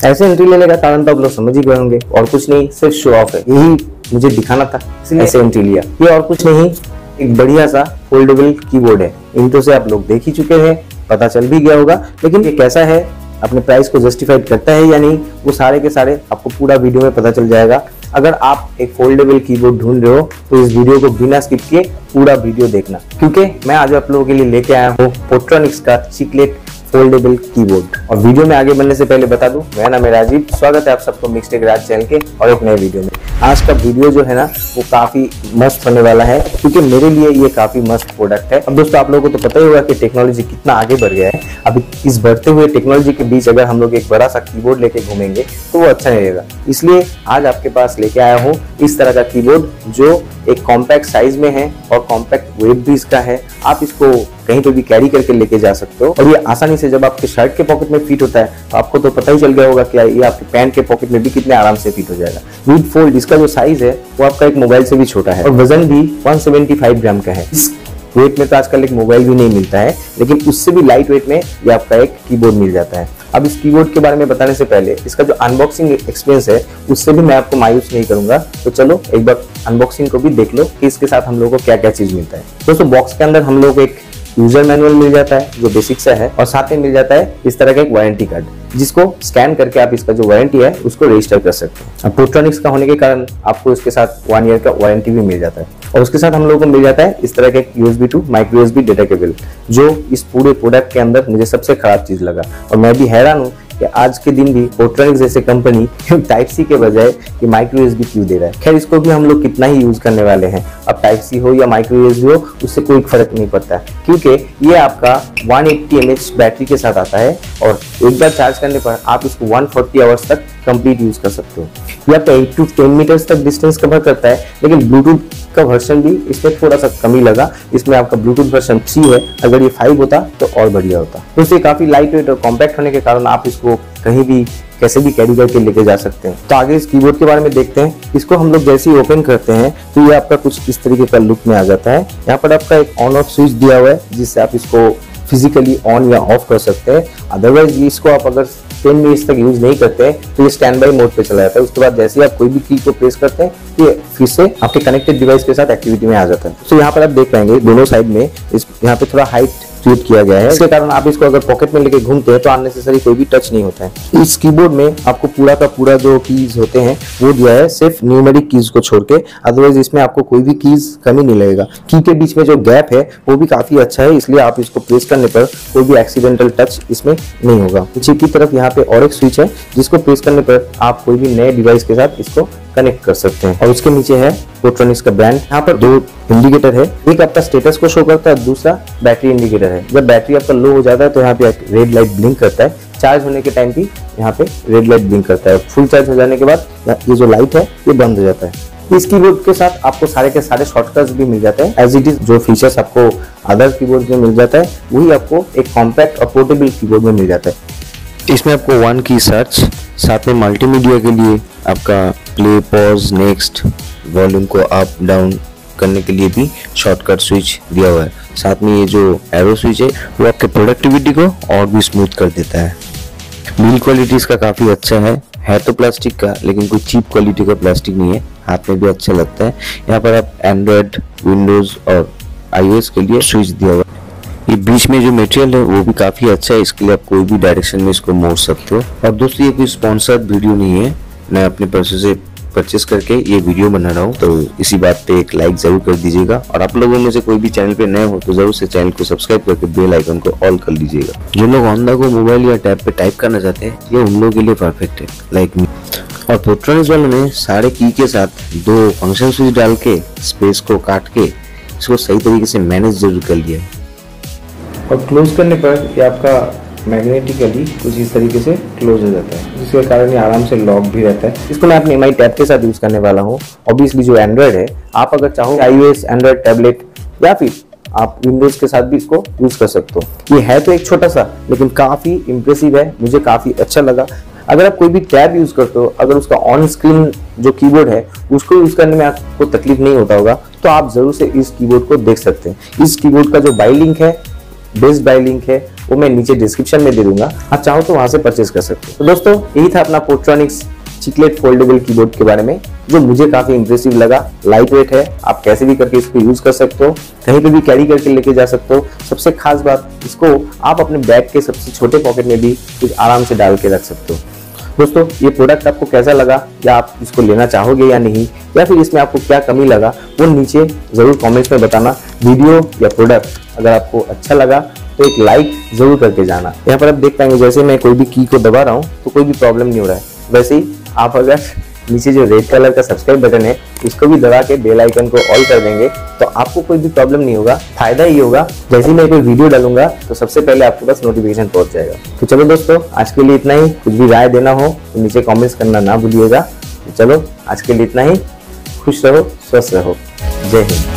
ऐसे एंट्री लेने का कारण तो आप लोग समझ ही गए होंगे, और कुछ नहीं, सिर्फ शो ऑफ है, यही मुझे दिखाना था इसलिए ऐसे एंट्री लिया। ये और कुछ नहीं, एक बढ़िया सा फोल्डेबल कीबोर्ड है। इंट्रो से आप लोग देख ही चुके हैं, पता चल भी गया होगा, लेकिन ये कैसा है, अपने प्राइस को जस्टिफाइड करता है या नहीं, वो सारे के सारे आपको पूरा वीडियो में पता चल जाएगा। अगर आप एक फोल्डेबल कीबोर्ड ढूंढ रहे हो तो इस वीडियो को बिना स्किप किए पूरा वीडियो देखना, क्योंकि मैं आज आप लोगों के लिए लेके आया हूँ पोट्रॉनिक्स का चिकलेट फोल्डेबल कीबोर्ड। और वीडियो में आगे बढ़ने से पहले बता दूं, मेरा नाम है राजीव, स्वागत है आप सबको मिक्सटेक राज चैनल के और एक नए वीडियो में। आज का वीडियो जो है ना वो काफी मस्त होने वाला है, क्योंकि मेरे लिए ये काफी मस्त प्रोडक्ट है। अब दोस्तों, आप लोगों को तो पता ही होगा कि टेक्नोलॉजी कितना आगे बढ़ गया है। अभी इस बढ़ते हुए टेक्नोलॉजी के बीच अगर हम लोग एक बड़ा सा कीबोर्ड लेके घूमेंगे तो वो अच्छा नहीं रहेगा। इसलिए आज आपके पास लेके आया हूँ इस तरह का कीबोर्ड जो एक कॉम्पैक्ट साइज में है और कॉम्पैक्ट वेट भी इसका है। आप इसको कहीं पे भी कैरी करके लेके जा सकते हो, और ये आसानी से जब आपके शर्ट के पॉकेट में फिट होता है तो आपको तो पता ही चल गया होगा कि ये आपके पैंट के पॉकेट में भी कितने आराम से फिट हो जाएगा। विद फोल्ड इसका जो साइज है वो आपका एक मोबाइल से भी छोटा है, और वजन भी 175 ग्राम का है। इस वेट में तो आजकल एक मोबाइल भी नहीं मिलता है, लेकिन उससे भी लाइट वेट में ये आपका एक कीबोर्ड मिल जाता है। अब इस कीबोर्ड के बारे में बताने से पहले इसका जो अनबॉक्सिंग एक्सपीरियंस है उससे भी मैं आपको मायूस नहीं करूंगा, तो चलो एक बार अनबॉक्सिंग को भी देख लो कि इसके साथ हम लोगों को क्या क्या चीज मिलता है। दोस्तों, बॉक्स के अंदर हम लोग एक यूजर मैनुअल मिल जाता है जो बेसिक सा है, और साथ में मिल जाता है इस तरह का एक वारंटी कार्ड, जिसको स्कैन करके आप इसका जो वारंटी है उसको रजिस्टर कर सकते हैं। अब पोट्रॉनिक्स का होने के कारण आपको इसके साथ 1 ईयर का वारंटी भी मिल जाता है, और उसके साथ हम लोगों को मिल जाता है इस तरह का एक USB to micro USB data cable, जो इस पूरे प्रोडक्ट के अंदर मुझे सबसे खराब चीज लगा। और मैं भी हैरान हूँ कि आज के दिन भी पोट्रॉनिक्स जैसे कंपनी टाइप सी के बजाय कि माइक्रो USB क्यों दे रहा है। खैर, इसको भी हम लोग कितना ही यूज करने वाले हैं, अब टाइप सी हो या माइक्रो USB हो उससे कोई फर्क नहीं पड़ता, क्योंकि ये आपका 180 mAh बैटरी के साथ आता है, और एक बार चार्ज करने पर आप इसको 140 आवर्स तक कंप्लीट यूज कर सकते हो। ये आपका 8 to 10 मीटर्स तक डिस्टेंस कवर करता है, लेकिन ब्लूटूथ का वर्जन भी इसमें थोड़ा सा कमी लगा। इसमें आपका ब्लूटूथ वर्जन 3 है, अगर ये 5 होता तो और बढ़िया होता। तो इससे काफी लाइट वेट और कॉम्पैक्ट होने के कारण आप इसको कहीं भी कैसे भी कैरी करके लेके जा सकते हैं। तो आगे इस कीबोर्ड के बारे में देखते हैं। इसको हम लोग जैसे ही ओपन करते हैं तो ये आपका कुछ इस तरीके का लुक में आ जाता है। यहाँ पर आपका एक ऑन ऑफ स्विच दिया हुआ है, जिससे आप इसको फिजिकली ऑन या ऑफ कर सकते हैं। अदरवाइज इसको आप अगर 10 मिनट्स तक यूज नहीं करते हैं तो ये स्टैंड बाई मोड पे चला जाता है। उसके बाद जैसे ही आप कोई भी की को प्रेस करते हैं ये फिर से आपके कनेक्टेड डिवाइस के साथ एक्टिविटी में आ जाता है। तो यहाँ पर आप देख पाएंगे दोनों साइड में यहाँ पे थोड़ा हाइट क्रिएट किया गया है, इसके कारण आप इसको अगर पॉकेट में लेके घूमते हैं तो अननेसेसरी कोई भी टच नहीं होता है। इस कीबोर्ड में आपको पूरा का पूरा जो कीज होते हैं वो दिया है, सिर्फ न्यूमेरिक कीज को छोड़ के, अदरवाइज इसमें आपको कोई भी कीज कमी नहीं लगेगा। की के बीच में जो गैप है वो भी काफी अच्छा है, इसलिए आप इसको प्रेस करने पर कोई भी एक्सीडेंटल टच इसमें नहीं होगा। पीछे की तरफ यहाँ पे और एक स्विच है, जिसको प्रेस करने पर आप कोई भी नए डिवाइस के साथ इसको कनेक्ट कर सकते हैं। और उसके नीचे है पोट्रॉनिक्स का ब्रांड। यहाँ पर 2 इंडिकेटर है, एक आपका स्टेटस को शो करता है, दूसरा बैटरी इंडिकेटर है। जब बैटरी आपका लो हो जाता है तो यहाँ पे रेड लाइट ब्लिंक करता है, चार्ज होने के टाइम भी यहाँ पे रेड लाइट ब्लिंक करता है। फुल चार्ज हो जाने के बाद ये जो लाइट है ये बंद हो जाता है। इस कीबोर्ड के साथ आपको सारे के सारे शॉर्टकट्स भी मिल जाते हैं, एज इट इज जो फीचर्स आपको अदर कीबोर्ड में मिल जाता है वही आपको एक कॉम्पैक्ट और पोर्टेबल कीबोर्ड में मिल जाता है। इसमें आपको 1 की सर्च, साथ में मल्टीमीडिया के लिए आपका प्ले, पॉज, नेक्स्ट, वॉल्यूम को अप डाउन करने के लिए भी शॉर्टकट स्विच दिया हुआ है। साथ में ये जो एरो स्विच है वो आपके प्रोडक्टिविटी को और भी स्मूथ कर देता है। बिल्ड क्वालिटी इसका काफ़ी अच्छा है तो प्लास्टिक का, लेकिन कोई चीप क्वालिटी का प्लास्टिक नहीं है, हाथ में भी अच्छा लगता है। यहाँ पर आप एंड्रॉयड, विंडोज़ और iOS के लिए स्विच दिया हुआ है। ये बीच में जो मटेरियल है वो भी काफ़ी अच्छा है, इसके लिए आप कोई भी डायरेक्शन में इसको मोड़ सकते हो। और दोस्तों, ये कोई स्पॉन्सर्ड वीडियो नहीं है, मैं अपने पैसे से परचेस करके ये वीडियो बना रहा हूँ, तो इसी बात पे एक लाइक जरूर कर दीजिएगा। और आप लोगों में से कोई भी चैनल पे नए हो तो जरूर से चैनल को सब्सक्राइब करके बेल आइकन को ऑल कर लीजिएगा। जो लोग ऑन द गो मोबाइल या टैब पे टाइप करना चाहते हैं ये उन लोगों के लिए परफेक्ट है, लाइक मी। और पोट्रॉनिक्स वालों ने सारे की के साथ 2 फंक्शन स्विच डाल के स्पेस को काट के इसको सही तरीके से मैनेज जरूर कर लिया है। और क्लोज करने पर ये आपका मैग्नेटिकली कुछ इस तरीके से क्लोज हो जाता है, जिसके कारण ये आराम से लॉक भी रहता है। इसको मैं अपने MI टैब के साथ यूज करने वाला हूँ। ऑब्वियसली जो एंड्रॉयड है, आप अगर चाहो iOS, एंड्रॉयड टैबलेट या फिर आप विंडोज के साथ भी इसको यूज कर सकते हो। ये है तो एक छोटा सा, लेकिन काफी इंप्रेसिव है, मुझे काफी अच्छा लगा। अगर आप कोई भी टैब यूज करते हो, अगर उसका ऑन स्क्रीन जो कीबोर्ड है उसको यूज करने में आपको तकलीफ नहीं होता होगा, तो आप जरूर से इस कीबोर्ड को देख सकते हैं। इस कीबोर्ड का जो बाई लिंक है, बेस्ट बाई लिंक है, वो मैं नीचे डिस्क्रिप्शन में दे दूंगा, आप चाहो तो वहां से परचेज कर सकते हो। तो दोस्तों यही था अपना पोर्ट्रॉनिक्स चिकलेट फोल्डेबल कीबोर्ड के बारे में, जो मुझे काफी इंप्रेसिव लगा। लाइट वेट है, आप कैसे भी करके इसको यूज कर सकते हो, कहीं पे भी कैरी करके लेके जा सकते हो। सबसे खास बात, इसको आप अपने बैग के सबसे छोटे पॉकेट में भी कुछ आराम से डाल के रख सकते हो। दोस्तों ये प्रोडक्ट आपको कैसा लगा, या आप इसको लेना चाहोगे या नहीं, या फिर इसमें आपको क्या कमी लगा, वो नीचे जरूर कमेंट्स में बताना। वीडियो या प्रोडक्ट अगर आपको अच्छा लगा तो एक लाइक जरूर करके जाना। यहाँ पर आप देख पाएंगे जैसे मैं कोई भी की को दबा रहा हूँ तो कोई भी प्रॉब्लम नहीं हो रहा है। वैसे ही आप अगर नीचे जो रेड कलर का सब्सक्राइब बटन है इसको भी दबा के बेल आइकन को ऑल कर देंगे तो आपको कोई भी प्रॉब्लम नहीं होगा। फायदा ये होगा जैसे ही मैं कोई वीडियो डालूंगा तो सबसे पहले आपके पास नोटिफिकेशन पहुंच जाएगा। तो चलो दोस्तों, आज के लिए इतना ही। कुछ भी राय देना हो तो नीचे कमेंट्स करना ना भूलिएगा। तो चलो आज के लिए इतना ही। खुश रहो, स्वस्थ रहो। जय हिंद।